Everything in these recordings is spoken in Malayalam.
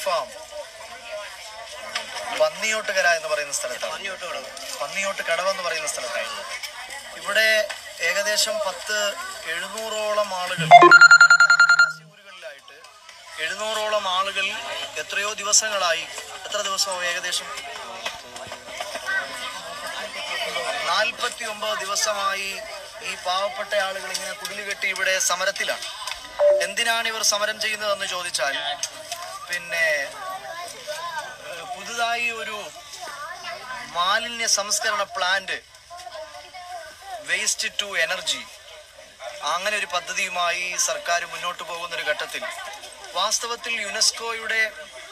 ഫാം പന്നിയോട്ടുകര എന്ന് പറയുന്ന സ്ഥലത്താണ്. പന്നിയോട്ട് കടവ് എന്ന് പറയുന്ന സ്ഥലത്താണ്. ഇവിടെ ഏകദേശം 700ഓളം ആളുകൾ, ഊരുകളിലായിട്ട് 700ഓളം ആളുകൾ എത്രയോ ദിവസങ്ങളായി, എത്ര ദിവസവും ഏകദേശം 49 ദിവസമായി ഈ പാവപ്പെട്ട ആളുകൾ ഇങ്ങനെ കുടിലുകെട്ടി ഇവിടെ സമരത്തിലാണ്. എന്തിനാണ് ഇവർ സമരം ചെയ്യുന്നതെന്ന് ചോദിച്ചാൽ, പിന്നെ പുതുതായി ഒരു മാലിന്യ സംസ്കരണ പ്ലാന്റ്, വേസ്റ്റ് ടു എനർജി, അങ്ങനെ ഒരു പദ്ധതിയുമായി സർക്കാർ മുന്നോട്ട് പോകുന്ന ഒരു ഘട്ടത്തിൽ വാസ്തവത്തിൽ യുനെസ്കോയുടെ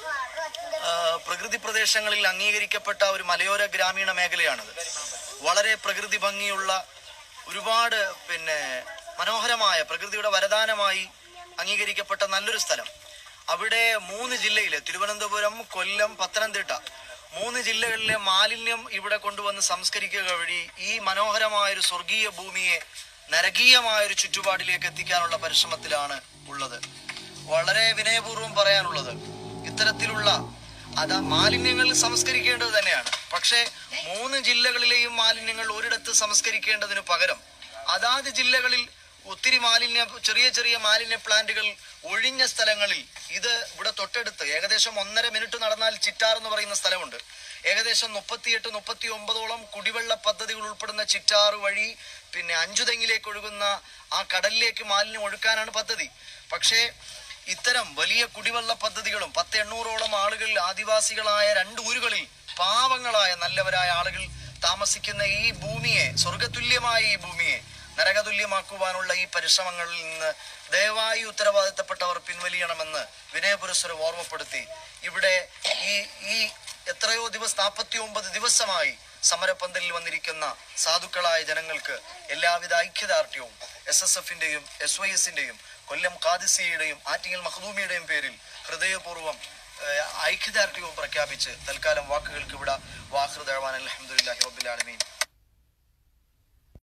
പ്രകൃതി പ്രദേശങ്ങളിൽ അംഗീകരിക്കപ്പെട്ട ഒരു മലയോര ഗ്രാമീണ മേഖലയാണത്. വളരെ പ്രകൃതി ഭംഗിയുള്ള, ഒരുപാട് മനോഹരമായ, പ്രകൃതിയുടെ വരദാനമായി അംഗീകരിക്കപ്പെട്ട നല്ലൊരു സ്ഥലം. അവിടെ 3 ജില്ലയിലെ തിരുവനന്തപുരം, കൊല്ലം, പത്തനംതിട്ട 3 ജില്ലകളിലെ മാലിന്യം ഇവിടെ കൊണ്ടുവന്ന് സംസ്കരിക്കുക വഴി ഈ മനോഹരമായൊരു സ്വർഗീയ ഭൂമിയെ നരകീയമായൊരു ചുറ്റുപാടിലേക്ക് എത്തിക്കാനുള്ള പരിശ്രമത്തിലാണ് ഉള്ളത്. വളരെ വിനയപൂർവ്വം പറയാനുള്ളത്, ഇത്തരത്തിലുള്ള മാലിന്യങ്ങൾ സംസ്കരിക്കേണ്ടത് തന്നെയാണ്. പക്ഷേ 3 ജില്ലകളിലെയും മാലിന്യങ്ങൾ ഒരിടത്ത് സംസ്കരിക്കേണ്ടതിന് പകരം അതാത് ജില്ലകളിൽ ഒത്തിരി ചെറിയ ചെറിയ മാലിന്യ പ്ലാന്റുകൾ ഒഴിഞ്ഞ സ്ഥലങ്ങളിൽ, ഇത് ഇവിടെ തൊട്ടടുത്ത് ഏകദേശം 1.5 മിനിറ്റ് നടന്നാൽ ചിറ്റാർ എന്ന് പറയുന്ന സ്ഥലമുണ്ട്. ഏകദേശം 38-39ഓളം കുടിവെള്ള പദ്ധതികൾ ഉൾപ്പെടുന്ന ചിറ്റാർ വഴി അഞ്ചുതെങ്ങിലേക്ക് ഒഴുകുന്ന ആ കടലിലേക്ക് മാലിന്യം ഒഴുക്കാനാണ് പദ്ധതി. പക്ഷേ ഇത്തരം വലിയ കുടിവെള്ള പദ്ധതികളും 800ഓളം ആളുകൾ, ആദിവാസികളായ 2 ഊരുകളിൽ പാവങ്ങളായ നല്ലവരായ ആളുകൾ താമസിക്കുന്ന ഈ ഭൂമിയെ, സ്വർഗതുല്യമായ ഈ ഭൂമിയെ നരകതുല്യമാക്കുവാനുള്ള ഈ പരിശ്രമങ്ങളിൽ നിന്ന് ദയവായി ഉത്തരവാദിത്തപ്പെട്ടവർ പിൻവലിയണമെന്ന് വിനയപുരസ്സരം ഓർമ്മപ്പെടുത്തി, ഇവിടെ ഈ എത്രയോ 49 ദിവസമായി സമരപന്തലിൽ വന്നിരിക്കുന്ന സാധുക്കളായ ജനങ്ങൾക്ക് എല്ലാവിധ ഐക്യദാർഢ്യവും SSFന്റെയും SYSന്റെയും കൊല്ലം ഖാദിസിയുടെയും ആറ്റിങ്ങൽ മഖ്ദൂമിയുടെയും പേരിൽ ഹൃദയപൂർവ്വം ഐക്യദാർഢ്യവും പ്രഖ്യാപിച്ച് തൽക്കാലം വാക്കുകൾക്ക് ഇവിടെ വാഖിർ ദഅ്വാന അൽഹംദുലില്ലാഹി റബ്ബിൽ ആലമീൻ.